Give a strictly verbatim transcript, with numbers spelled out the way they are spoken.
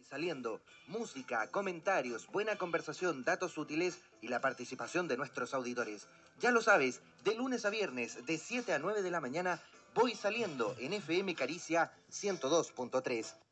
Saliendo, música, comentarios, buena conversación, datos útiles y la participación de nuestros auditores. Ya lo sabes, de lunes a viernes, de siete a nueve de la mañana, Voy Saliendo en F M Caricia ciento dos punto tres.